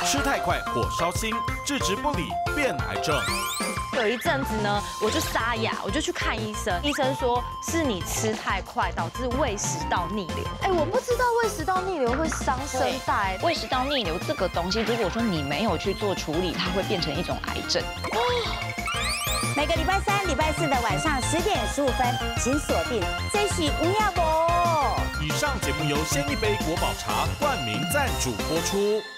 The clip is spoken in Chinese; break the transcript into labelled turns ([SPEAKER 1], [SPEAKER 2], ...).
[SPEAKER 1] 吃太快或烧心，置之不理变癌症。
[SPEAKER 2] 有一阵子呢，我就沙哑，我就去看医生，医生说是你吃太快导致胃食道逆流。哎，我不知道胃食道逆流会伤声带。
[SPEAKER 3] 胃食道逆流这个东西，如果说你没有去做处理，它会变成一种癌症。
[SPEAKER 4] 每个礼拜3、礼拜4的晚上10点15分，请锁定这是吴亚博。
[SPEAKER 1] 以上节目由鲜一杯国宝茶冠名赞助播出。